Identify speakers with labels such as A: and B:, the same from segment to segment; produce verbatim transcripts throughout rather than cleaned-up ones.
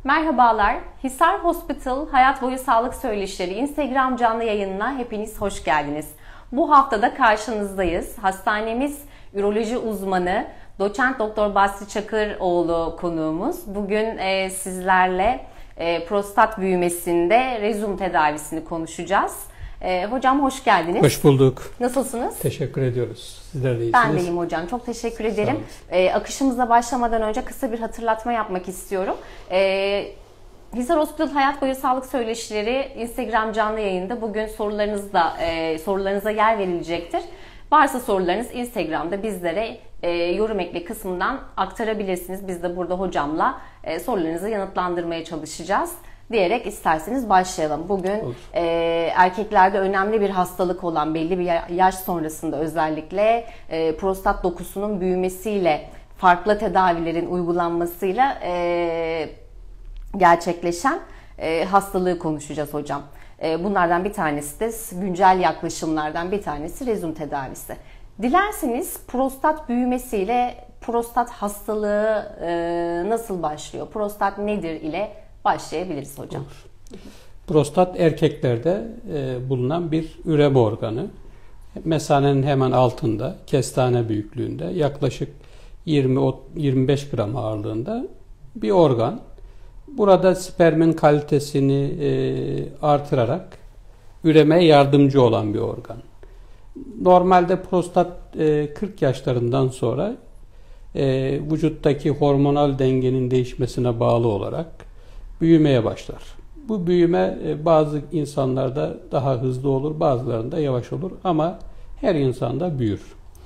A: Merhabalar, Hisar Hospital Hayat Boyu Sağlık Söyleşileri Instagram canlı yayınına hepiniz hoş geldiniz. Bu haftada karşınızdayız. Hastanemiz üroloji uzmanı Doçent Doktor Basri Çakıroğlu konuğumuz. Bugün e, sizlerle e, prostat büyümesinde rezum tedavisini konuşacağız. E, hocam hoş geldiniz.
B: Hoş bulduk.
A: Nasılsınız?
B: Teşekkür ediyoruz. Sizler de iyisiniz.
A: Ben de iyiyim hocam. Çok teşekkür ederim. E, akışımıza başlamadan önce kısa bir hatırlatma yapmak istiyorum. E, Hisar Hospital Hayat Boyu Sağlık Söyleşileri Instagram canlı yayında bugün sorularınızda e, sorularınıza yer verilecektir. Varsa sorularınız Instagram'da bizlere e, yorum ekle kısmından aktarabilirsiniz. Biz de burada hocamla e, sorularınızı yanıtlandırmaya çalışacağız diyerek isterseniz başlayalım. Bugün e, erkeklerde önemli bir hastalık olan belli bir yaş sonrasında özellikle e, prostat dokusunun büyümesiyle farklı tedavilerin uygulanmasıyla e, gerçekleşen e, hastalığı konuşacağız hocam. E, bunlardan bir tanesi de güncel yaklaşımlardan bir tanesi rezum tedavisi. Dilerseniz prostat büyümesiyle prostat hastalığı e, nasıl başlıyor? Prostat nedir ile başlayabiliriz hocam.
B: Olur. Prostat erkeklerde e, bulunan bir üreme organı. Mesanenin hemen altında, kestane büyüklüğünde, yaklaşık yirmi yirmi beş gram ağırlığında bir organ. Burada spermin kalitesini e, artırarak üremeye yardımcı olan bir organ. Normalde prostat e, kırk yaşlarından sonra e, vücuttaki hormonal dengenin değişmesine bağlı olarak büyümeye başlar. Bu büyüme e, bazı insanlarda daha hızlı olur, bazılarında yavaş olur ama her insanda büyür.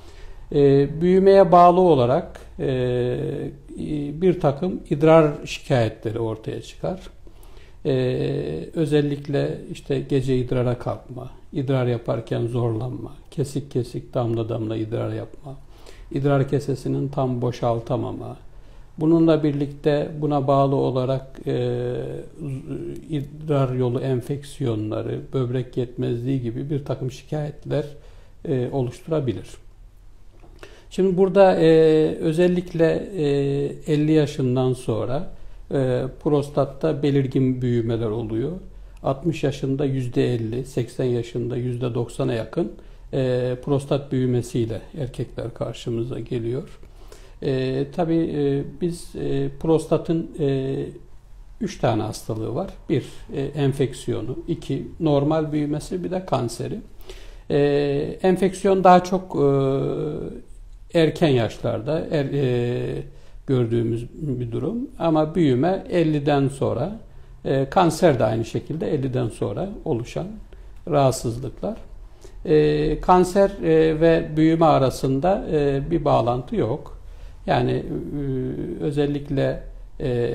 B: E, büyümeye bağlı olarak e, bir takım idrar şikayetleri ortaya çıkar. E, özellikle işte gece idrara kalkma, idrar yaparken zorlanma, kesik kesik damla damla idrar yapma, idrar kesesinin tam boşaltamama, bununla birlikte buna bağlı olarak e, idrar yolu enfeksiyonları, böbrek yetmezliği gibi bir takım şikayetler e, oluşturabilir. Şimdi burada e, özellikle e, elli yaşından sonra e, prostatta belirgin büyümeler oluyor. altmış yaşında yüzde elli, seksen yaşında yüzde doksana yakın e, prostat büyümesiyle erkekler karşımıza geliyor. E, tabii e, biz e, prostatın e, üç tane hastalığı var. Bir, e, enfeksiyonu. iki normal büyümesi, bir de kanseri. E, enfeksiyon daha çok e, erken yaşlarda er, e, gördüğümüz bir durum. Ama büyüme elliden sonra, e, kanser de aynı şekilde elliden sonra oluşan rahatsızlıklar. E, kanser e, ve büyüme arasında e, bir bağlantı yok. Yani e, özellikle e,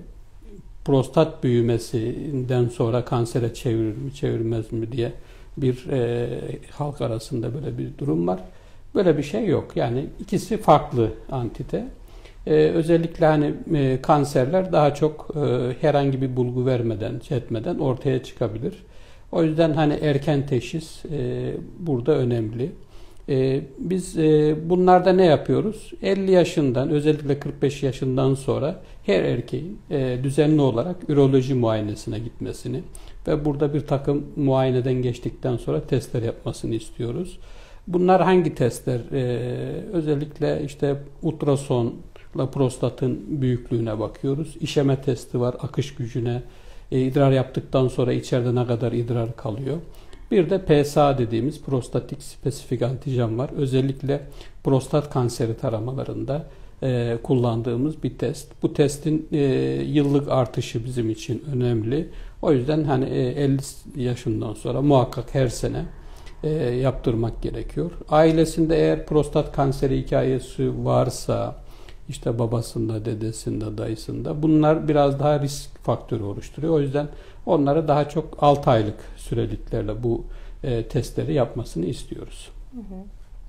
B: prostat büyümesinden sonra kansere çevirir mi çevirmez mi diye bir e, halk arasında böyle bir durum var. Böyle bir şey yok. Yani ikisi farklı antite. Ee, özellikle hani e, kanserler daha çok e, herhangi bir bulgu vermeden, şey etmeden ortaya çıkabilir. O yüzden hani erken teşhis e, burada önemli. E, biz e, bunlarda ne yapıyoruz? elli yaşından, özellikle kırk beş yaşından sonra her erkeğin e, düzenli olarak üroloji muayenesine gitmesini ve burada bir takım muayeneden geçtikten sonra testler yapmasını istiyoruz. Bunlar hangi testler? Ee, özellikle işte ultrasonla prostatın büyüklüğüne bakıyoruz. İşeme testi var, akış gücüne, e, idrar yaptıktan sonra içeride ne kadar idrar kalıyor. Bir de P S A dediğimiz prostatik spesifik antijen var. Özellikle prostat kanseri taramalarında e, kullandığımız bir test. Bu testin e, yıllık artışı bizim için önemli. O yüzden hani e, elli yaşından sonra muhakkak her sene E, yaptırmak gerekiyor. Ailesinde eğer prostat kanseri hikayesi varsa, işte babasında, dedesinde, dayısında, bunlar biraz daha risk faktörü oluşturuyor. O yüzden onları daha çok altı aylık süreliklerle bu e, testleri yapmasını istiyoruz.
A: Hı hı.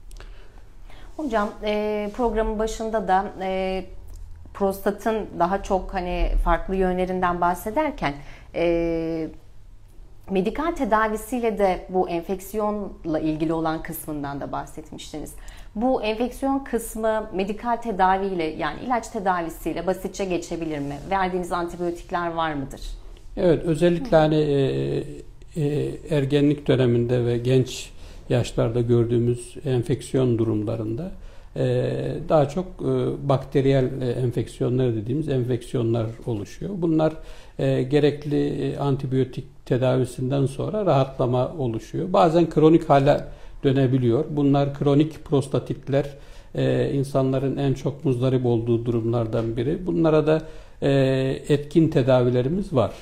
A: Hocam e, programın başında da e, prostatın daha çok hani farklı yönlerinden bahsederken e, medikal tedavisiyle de bu enfeksiyonla ilgili olan kısmından da bahsetmiştiniz. Bu enfeksiyon kısmı medikal tedaviyle, yani ilaç tedavisiyle basitçe geçebilir mi? Verdiğiniz antibiyotikler var mıdır?
B: Evet, özellikle hani e, e, ergenlik döneminde ve genç yaşlarda gördüğümüz enfeksiyon durumlarında e, daha çok e, bakteriyel e, enfeksiyonlar dediğimiz enfeksiyonlar oluşuyor. Bunlar e, gerekli e, antibiyotik tedavisinden sonra rahatlama oluşuyor. Bazen kronik hale dönebiliyor. Bunlar kronik prostatitler, e, insanların en çok muzdarip olduğu durumlardan biri. Bunlara da e, etkin tedavilerimiz var.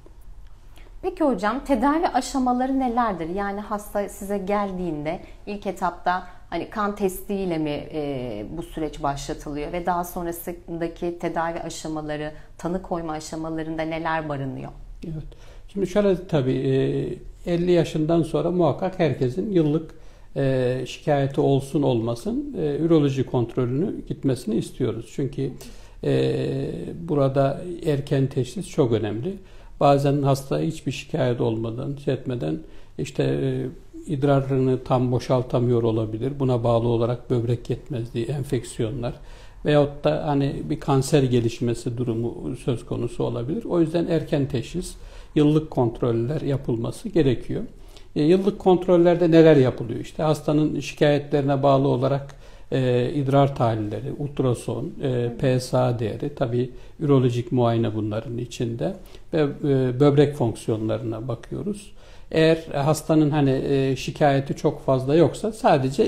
A: Peki hocam, tedavi aşamaları nelerdir? Yani hasta size geldiğinde ilk etapta hani kan testiyle mi e, bu süreç başlatılıyor ve daha sonrasındaki tedavi aşamaları, tanı koyma aşamalarında neler barınıyor?
B: Evet. Şimdi şöyle, tabii elli yaşından sonra muhakkak herkesin yıllık e, şikayeti olsun olmasın e, üroloji kontrolünü gitmesini istiyoruz. Çünkü e, burada erken teşhis çok önemli. Bazen hasta hiçbir şikayet olmadan, şey etmeden işte e, idrarını tam boşaltamıyor olabilir. Buna bağlı olarak böbrek yetmezliği, enfeksiyonlar veyahut da hani bir kanser gelişmesi durumu söz konusu olabilir. O yüzden erken teşhis, yıllık kontroller yapılması gerekiyor. E, yıllık kontrollerde neler yapılıyor? İşte hastanın şikayetlerine bağlı olarak e, idrar tahlilleri, ultrason, e, P S A değeri, tabii ürolojik muayene bunların içinde ve e, böbrek fonksiyonlarına bakıyoruz. Eğer hastanın hani e, şikayeti çok fazla yoksa sadece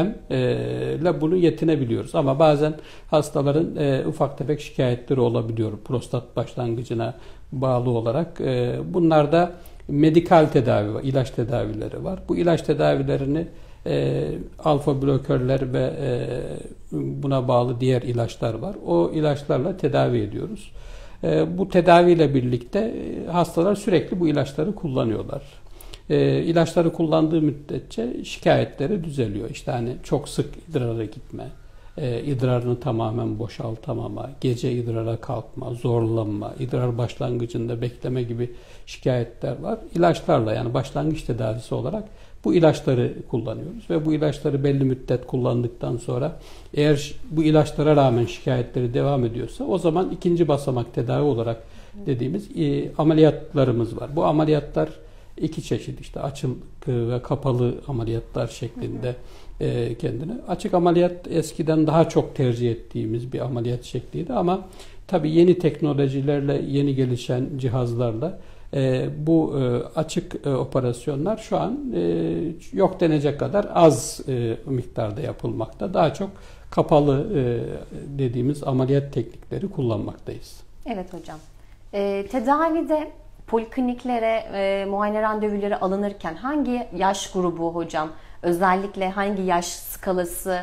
B: izlemle bunu yetinebiliyoruz. Ama bazen hastaların e, ufak tefek şikayetleri olabiliyor prostat başlangıcına bağlı olarak. E, bunlarda medikal tedavi var, ilaç tedavileri var. Bu ilaç tedavilerini e, alfa blokörler ve e, buna bağlı diğer ilaçlar var. O ilaçlarla tedavi ediyoruz. E, bu tedaviyle birlikte e, hastalar sürekli bu ilaçları kullanıyorlar. E, ilaçları kullandığı müddetçe şikayetleri düzeliyor. İşte hani çok sık idrara gitme, e, idrarını tamamen boşaltamama, gece idrara kalkma, zorlanma, idrar başlangıcında bekleme gibi şikayetler var. İlaçlarla, yani başlangıç tedavisi olarak bu ilaçları kullanıyoruz ve bu ilaçları belli müddet kullandıktan sonra eğer bu ilaçlara rağmen şikayetleri devam ediyorsa o zaman ikinci basamak tedavi olarak dediğimiz e, ameliyatlarımız var. Bu ameliyatlar iki çeşit, işte açık ve kapalı ameliyatlar şeklinde e, kendine. Açık ameliyat eskiden daha çok tercih ettiğimiz bir ameliyat şekliydi ama tabii yeni teknolojilerle, yeni gelişen cihazlarla e, bu e, açık e, operasyonlar şu an e, yok denecek kadar az e, miktarda yapılmakta. Daha çok kapalı e, dediğimiz ameliyat teknikleri kullanmaktayız.
A: Evet hocam. E, tedavide polikliniklere e, muayene randevuları alınırken hangi yaş grubu hocam, özellikle hangi yaş skalası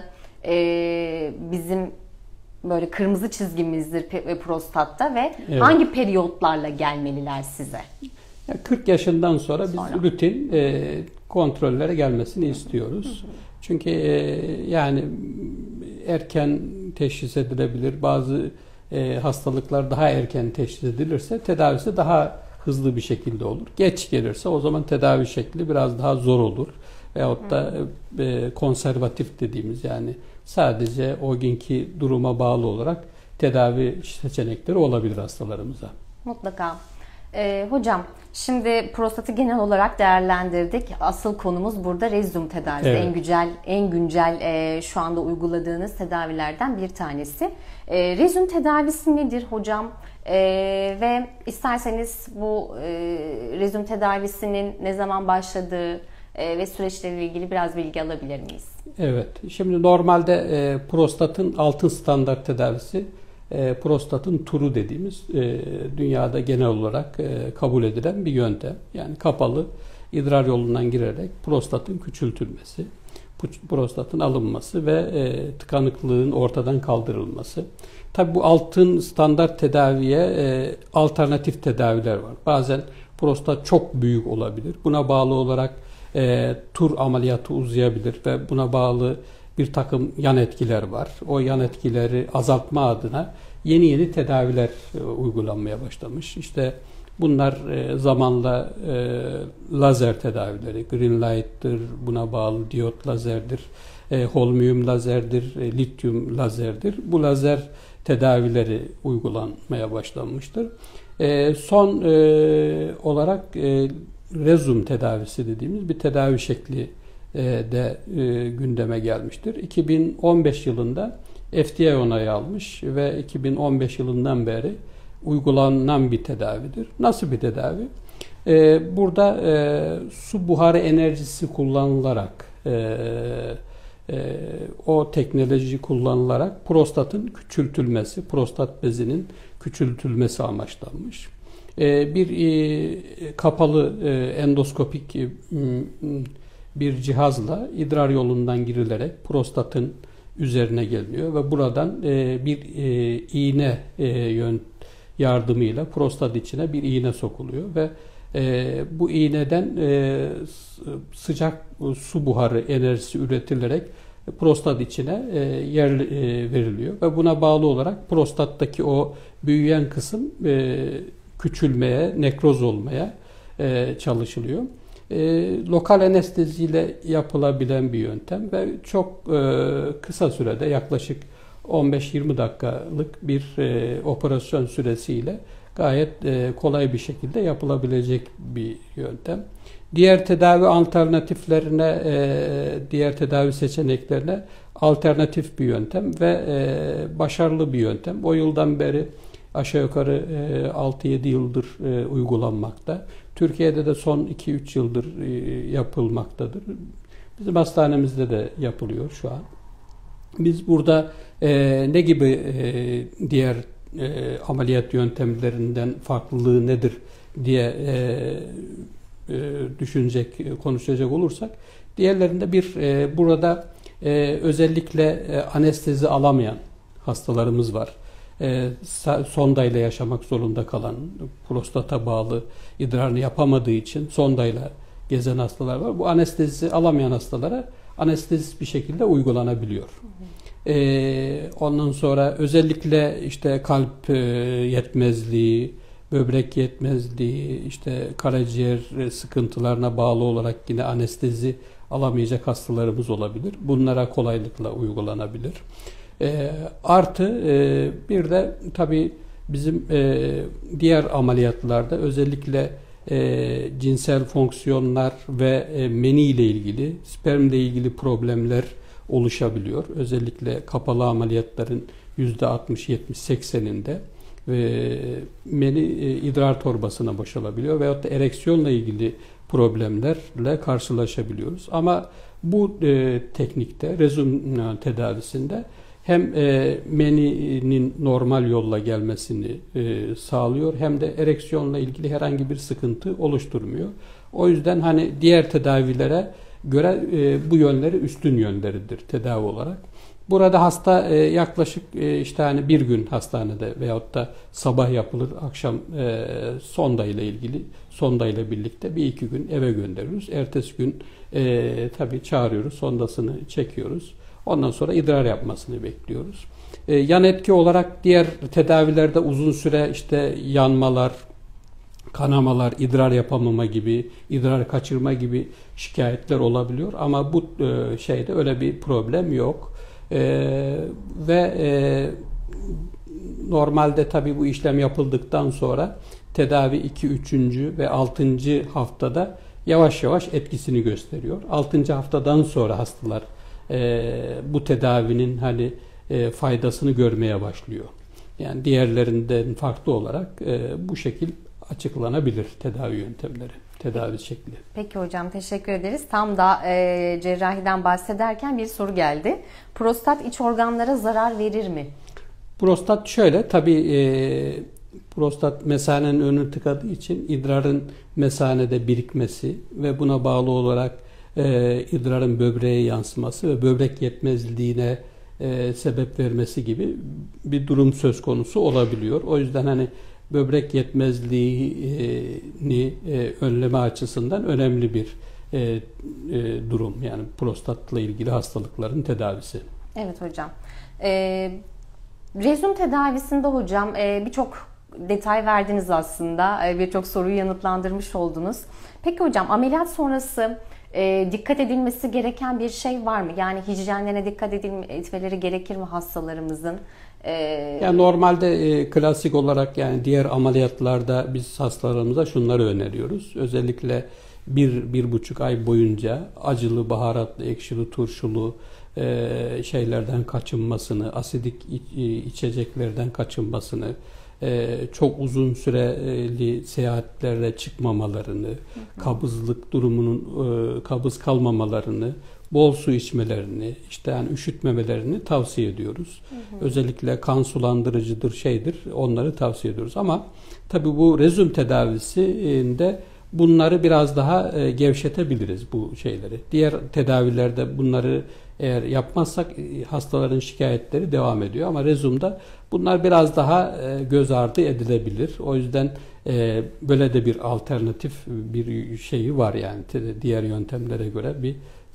A: e, bizim böyle kırmızı çizgimizdir prostatta ve evet, hangi periyotlarla gelmeliler size?
B: kırk yaşından sonra biz
A: sonra.
B: rutin e, kontrollere gelmesini istiyoruz. Hı hı. Çünkü e, yani erken teşhis edilebilir. Bazı e, hastalıklar daha erken teşhis edilirse tedavisi daha hızlı bir şekilde olur. Geç gelirse o zaman tedavi şekli biraz daha zor olur. Veyahut da e, konservatif dediğimiz, yani sadece o günkü duruma bağlı olarak tedavi seçenekleri olabilir hastalarımıza.
A: Mutlaka. Ee, hocam, şimdi prostatı genel olarak değerlendirdik. Asıl konumuz burada rezyum tedavisi. Evet. En güncel, en güncel e, şu anda uyguladığınız tedavilerden bir tanesi. E, rezyum tedavisi nedir hocam? E, ve isterseniz bu e, rezyum tedavisinin ne zaman başladığı e, ve süreçleriyle ilgili biraz bilgi alabilir miyiz? Evet.
B: Şimdi normalde e, prostatın altın standart tedavisi, E, prostatın turu dediğimiz e, dünyada genel olarak e, kabul edilen bir yöntem. Yani kapalı idrar yolundan girerek prostatın küçültülmesi, prostatın alınması ve e, tıkanıklığın ortadan kaldırılması. Tabii bu altın standart tedaviye e, alternatif tedaviler var. Bazen prostat çok büyük olabilir. Buna bağlı olarak e, tur ameliyatı uzayabilir ve buna bağlı bir takım yan etkiler var. O yan etkileri azaltma adına yeni yeni tedaviler e, uygulanmaya başlamış. İşte bunlar e, zamanla e, lazer tedavileri, green light'tır, buna bağlı diyot lazerdir, e, holmium lazerdir, e, lityum lazerdir. Bu lazer tedavileri uygulanmaya başlanmıştır. E, son e, olarak e, rezum tedavisi dediğimiz bir tedavi şekli e, de e, gündeme gelmiştir. iki bin on beş yılında F D A onayı almış ve iki bin on beş yılından beri uygulanan bir tedavidir. Nasıl bir tedavi? E, burada e, su buharı enerjisi kullanılarak e, e, o teknoloji kullanılarak prostatın küçültülmesi, prostat bezinin küçültülmesi amaçlanmış. E, bir e, kapalı e, endoskopik e, bir cihazla idrar yolundan girilerek prostatın üzerine geliniyor ve buradan e, bir e, iğne e, yön yardımıyla prostat içine bir iğne sokuluyor ve e, bu iğneden e, sıcak su buharı enerjisi üretilerek prostat içine e, yer e, veriliyor ve buna bağlı olarak prostattaki o büyüyen kısım e, küçülmeye, nekroz olmaya e, çalışılıyor. E, lokal anesteziyle yapılabilen bir yöntem ve çok e, kısa sürede yaklaşık on beş yirmi dakikalık bir e, operasyon süresiyle gayet e, kolay bir şekilde yapılabilecek bir yöntem. Diğer tedavi alternatiflerine, e, diğer tedavi seçeneklerine alternatif bir yöntem ve e, başarılı bir yöntem. O yıldan beri aşağı yukarı e, altı yedi yıldır e, uygulanmakta. Türkiye'de de son iki üç yıldır e, yapılmaktadır. Bizim hastanemizde de yapılıyor şu an. Biz burada e, ne gibi e, diğer e, ameliyat yöntemlerinden farklılığı nedir diye e, e, düşünecek, konuşacak olursak, diğerlerinde bir e, burada e, özellikle e, anestezi alamayan hastalarımız var. E, sondayla yaşamak zorunda kalan, prostata bağlı idrarını yapamadığı için sondayla gezen hastalar var. Bu anestezi alamayan hastalara anestezi bir şekilde uygulanabiliyor. Ee, ondan sonra özellikle işte kalp e, yetmezliği, böbrek yetmezliği, işte karaciğer sıkıntılarına bağlı olarak yine anestezi alamayacak hastalarımız olabilir. Bunlara kolaylıkla uygulanabilir. E, artı e, bir de tabii bizim e, diğer ameliyatlarda özellikle e, cinsel fonksiyonlar ve e, meni ile ilgili, spermle ilgili problemler oluşabiliyor. Özellikle kapalı ameliyatların yüzde altmış yetmiş sekseninde e, meni e, idrar torbasına boşalabiliyor veyahut da ereksiyonla ilgili problemlerle karşılaşabiliyoruz. Ama bu e, teknikte, rezum tedavisinde hem e, meninin normal yolla gelmesini e, sağlıyor hem de ereksiyonla ilgili herhangi bir sıkıntı oluşturmuyor. O yüzden hani diğer tedavilere göre e, bu yönleri üstün yönleridir tedavi olarak. Burada hasta e, yaklaşık e, işte hani bir gün hastanede veyahut da sabah yapılır, akşam e, sonda ile ilgili sonda ile birlikte bir iki gün eve gönderiyoruz. Ertesi gün e, tabii çağırıyoruz, sondasını çekiyoruz. Ondan sonra idrar yapmasını bekliyoruz. E, yan etki olarak diğer tedavilerde uzun süre işte yanmalar, kanamalar, idrar yapamama gibi, idrar kaçırma gibi şikayetler olabiliyor. Ama bu e, şeyde öyle bir problem yok. E, ve e, normalde tabii bu işlem yapıldıktan sonra tedavi iki, üçüncü ve altıncı haftada yavaş yavaş etkisini gösteriyor. altıncı haftadan sonra hastalar e, bu tedavinin hani e, faydasını görmeye başlıyor. Yani diğerlerinden farklı olarak e, bu şekil açıklanabilir tedavi yöntemleri, tedavi şekli.
A: Peki hocam, teşekkür ederiz. Tam da e, cerrahiden bahsederken bir soru geldi. Prostat iç organlara zarar verir mi?
B: Prostat şöyle, tabii e, prostat mesanenin önünü tıkadığı için idrarın mesanede birikmesi ve buna bağlı olarak e, idrarın böbreğe yansıması ve böbrek yetmezliğine e, sebep vermesi gibi bir durum söz konusu olabiliyor. O yüzden hani böbrek yetmezliğini e, önleme açısından önemli bir e, e, durum. Yani prostatla ilgili hastalıkların tedavisi.
A: Evet hocam. Ee, rezum tedavisinde hocam e, birçok detay verdiniz aslında. E, birçok soruyu yanıtlandırmış oldunuz. Peki hocam, ameliyat sonrası e, dikkat edilmesi gereken bir şey var mı? Yani hijyenlerine dikkat edilme, etmeleri gerekir mi hastalarımızın? E,
B: Yani normalde e, klasik olarak, yani diğer ameliyatlarda biz hastalarımıza şunları öneriyoruz. Özellikle bir, bir buçuk ay boyunca acılı, baharatlı, ekşili, turşulu e, şeylerden kaçınmasını, asidik içeceklerden kaçınmasını, Ee, çok uzun süreli seyahatlere çıkmamalarını, hı hı. kabızlık durumunun e, kabız kalmamalarını, bol su içmelerini, işte yani üşütmemelerini tavsiye ediyoruz. Hı hı. Özellikle kan sulandırıcıdır, şeydir, onları tavsiye ediyoruz. Ama tabii bu rezum tedavisinde bunları biraz daha e, gevşetebiliriz, bu şeyleri. Diğer tedavilerde bunları eğer yapmazsak hastaların şikayetleri devam ediyor. Ama rezumda bunlar biraz daha göz ardı edilebilir. O yüzden böyle de bir alternatif bir şeyi var, yani diğer yöntemlere göre bir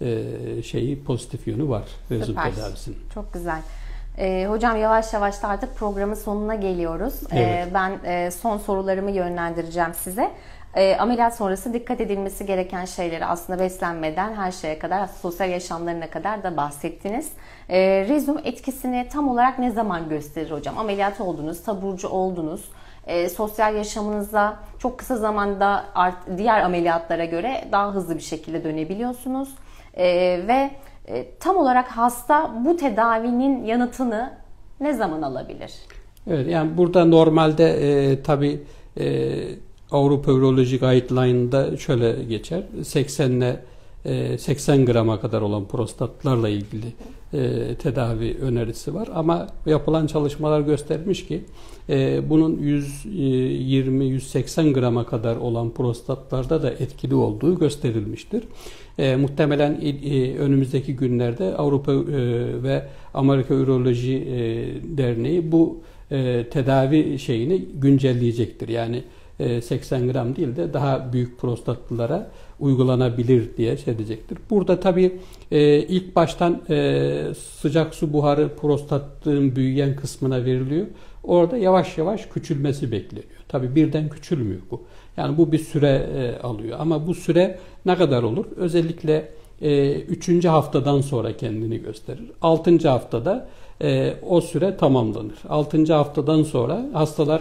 B: şeyi, pozitif yönü var rezum
A: Süper.
B: tedavisinin.
A: Çok güzel. Ee, hocam yavaş yavaş da artık programın sonuna geliyoruz.
B: Evet.
A: Ee, ben e, son sorularımı yönlendireceğim size. E, ameliyat sonrası dikkat edilmesi gereken şeyleri aslında beslenmeden her şeye kadar, sosyal yaşamlarına kadar da bahsettiniz. E, rezum etkisini tam olarak ne zaman gösterir hocam? Ameliyat oldunuz, taburcu oldunuz. E, sosyal yaşamınıza çok kısa zamanda art, diğer ameliyatlara göre daha hızlı bir şekilde dönebiliyorsunuz. E, ve e, tam olarak hasta bu tedavinin yanıtını ne zaman alabilir?
B: Evet, yani burada normalde e, tabii e, Avrupa Uroloji Guideline'da şöyle geçer. seksenle seksen grama kadar olan prostatlarla ilgili e, tedavi önerisi var. Ama yapılan çalışmalar göstermiş ki e, bunun yüz yirmi yüz seksen grama kadar olan prostatlarda da etkili olduğu gösterilmiştir. E, muhtemelen e, önümüzdeki günlerde Avrupa e, ve Amerika Uroloji e, Derneği bu e, tedavi şeyini güncelleyecektir. Yani seksen gram değil de daha büyük prostatlılara uygulanabilir diye şey edecektir. Burada tabii ilk baştan sıcak su buharı prostatın büyüyen kısmına veriliyor. Orada yavaş yavaş küçülmesi bekleniyor. Tabii birden küçülmüyor bu. Yani bu bir süre alıyor. Ama bu süre ne kadar olur? Özellikle üçüncü haftadan sonra kendini gösterir. altıncı haftada o süre tamamlanır. altıncı haftadan sonra hastalar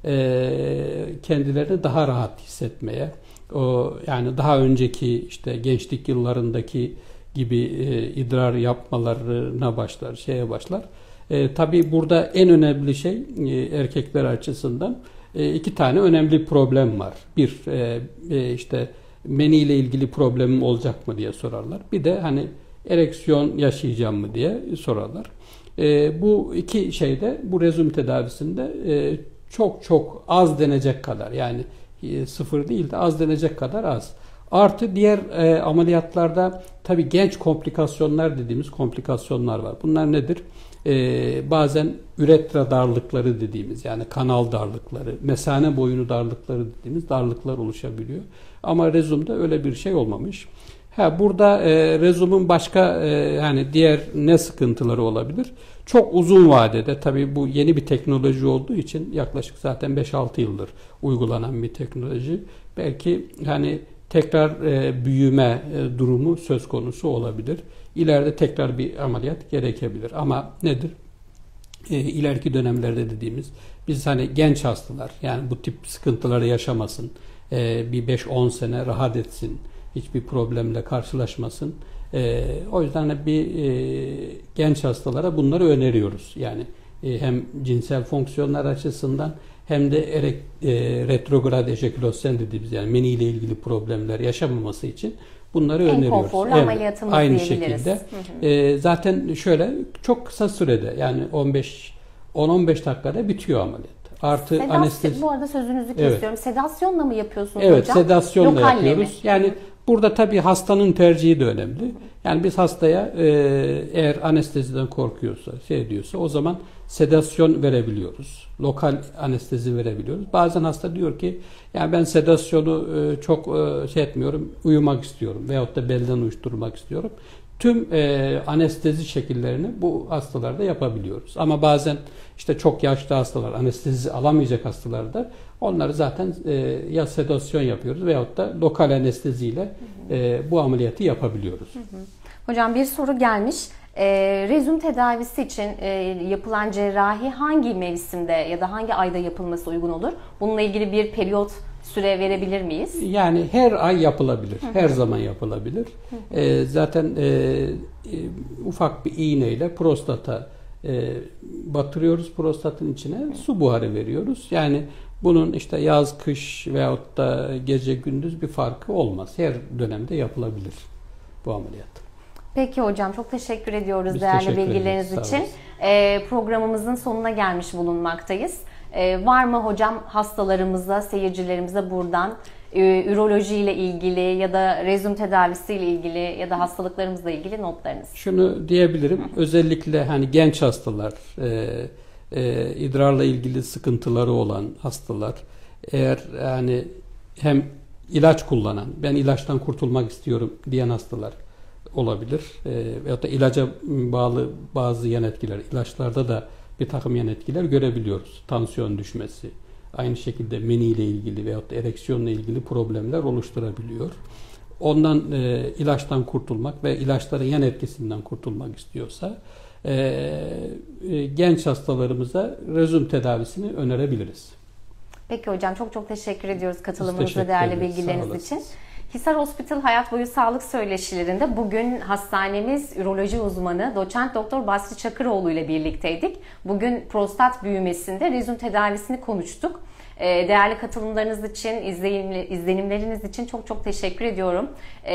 B: kendilerini daha rahat hissetmeye, o yani daha önceki işte gençlik yıllarındaki gibi e, idrar yapmalarına başlar, şeye başlar. E, tabii burada en önemli şey e, erkekler açısından e, iki tane önemli problem var. Bir e, e, işte meni ile ilgili problemim olacak mı diye sorarlar. Bir de hani ereksiyon yaşayacağım mı diye sorarlar. E, bu iki şeyde bu rezum tedavisinde e, çok çok az denecek kadar, yani e, sıfır değil de az denecek kadar az. Artı diğer e, ameliyatlarda tabii genç komplikasyonlar dediğimiz komplikasyonlar var. Bunlar nedir? E, bazen üretra darlıkları dediğimiz, yani kanal darlıkları, mesane boyunu darlıkları dediğimiz darlıklar oluşabiliyor. Ama rezumda öyle bir şey olmamış. Ha, burada e, rezumun başka e, yani diğer ne sıkıntıları olabilir? Çok uzun vadede, tabii bu yeni bir teknoloji olduğu için yaklaşık zaten beş altı yıldır uygulanan bir teknoloji. Belki hani tekrar e, büyüme e, durumu söz konusu olabilir. İleride tekrar bir ameliyat gerekebilir. Ama nedir? E, ileriki dönemlerde dediğimiz, biz hani genç hastalar, yani bu tip sıkıntıları yaşamasın, e, bir beş on sene rahat etsin, hiçbir problemle karşılaşmasın. E, o yüzden bir e, genç hastalara bunları öneriyoruz. Yani e, hem cinsel fonksiyonlar açısından hem de erek, e, retrograd ejekülasyon dediğimiz, yani meni ile ilgili problemler yaşamaması için bunları
A: en
B: öneriyoruz.
A: En konforlu
B: evet,
A: ameliyatımız
B: aynı
A: diyebiliriz.
B: şekilde. Hı hı. E, zaten şöyle çok kısa sürede, yani on beş on on beş dakikada bitiyor ameliyat. Artı
A: Sedasyon,
B: anestezi.
A: bu arada sözünüzü
B: Evet.
A: kesiyorum. Sedasyonla mı yapıyorsunuz
B: evet,
A: hocam?
B: Evet, sedasyonla
A: Lokalle
B: yapıyoruz.
A: mi?
B: Yani Burada tabii hastanın tercihi de önemli. Yani biz hastaya e, eğer anesteziden korkuyorsa, şey diyorsa o zaman sedasyon verebiliyoruz. Lokal anestezi verebiliyoruz. Bazen hasta diyor ki yani ben sedasyonu e, çok e, şey etmiyorum, uyumak istiyorum veyahut da belden uyuşturmak istiyorum. Tüm e, anestezi şekillerini bu hastalarda yapabiliyoruz. Ama bazen işte çok yaşlı hastalar, anestezi alamayacak hastalarda onları zaten e, ya sedasyon yapıyoruz veyahut da lokal anesteziyle e, bu ameliyatı yapabiliyoruz.
A: Hı hı. Hocam bir soru gelmiş. E, rezüm tedavisi için e, yapılan cerrahi hangi mevsimde ya da hangi ayda yapılması uygun olur? Bununla ilgili bir periyot süre verebilir miyiz?
B: Yani her ay yapılabilir. Hı hı. Her zaman yapılabilir. Hı hı. E, zaten e, e, ufak bir iğneyle prostata e, batırıyoruz, prostatın içine su buharı veriyoruz. Yani bunun işte yaz, kış veyahut da gece gündüz bir farkı olmaz. Her dönemde yapılabilir bu ameliyat.
A: Peki hocam, çok teşekkür ediyoruz
B: Biz
A: değerli
B: teşekkür
A: bilgileriniz
B: ederiz.
A: için. E, programımızın sonuna gelmiş bulunmaktayız. E, var mı hocam hastalarımıza, seyircilerimize buradan e, üroloji ile ilgili ya da rezüm tedavisi ile ilgili ya da hastalıklarımızla ilgili notlarınız?
B: Şunu diyebilirim. Hı. Özellikle hani genç hastalar, e, e, idrarla ilgili sıkıntıları olan hastalar, eğer yani hem ilaç kullanan, ben ilaçtan kurtulmak istiyorum diyen hastalar olabilir. E, veyahut da ilaca bağlı bazı yan etkiler, ilaçlarda da bir takım yan etkiler görebiliyoruz. Tansiyon düşmesi, aynı şekilde meni ile ilgili veyahut da ereksiyonla ilgili problemler oluşturabiliyor. Ondan e, ilaçtan kurtulmak ve ilaçların yan etkisinden kurtulmak istiyorsa e, e, genç hastalarımıza rezüm tedavisini önerebiliriz.
A: Peki hocam, çok çok teşekkür ediyoruz katılımınıza,
B: teşekkür
A: değerli
B: ederiz.
A: bilgileriniz için. Hisar Hospital Hayat Boyu Sağlık Söyleşilerinde bugün hastanemiz üroloji uzmanı Doçent Doktor Basri Çakıroğlu ile birlikteydik. Bugün prostat büyümesinde rezüm tedavisini konuştuk. Değerli katılımlarınız için, izlenimleriniz için çok çok teşekkür ediyorum.